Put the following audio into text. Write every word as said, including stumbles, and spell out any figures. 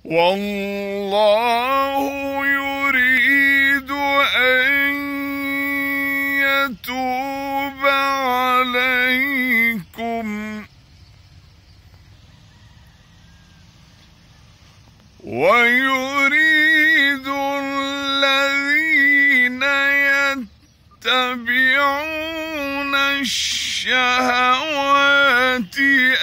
والله يريد أن يتوب عليكم ويريد الذين يتبعون الشهوات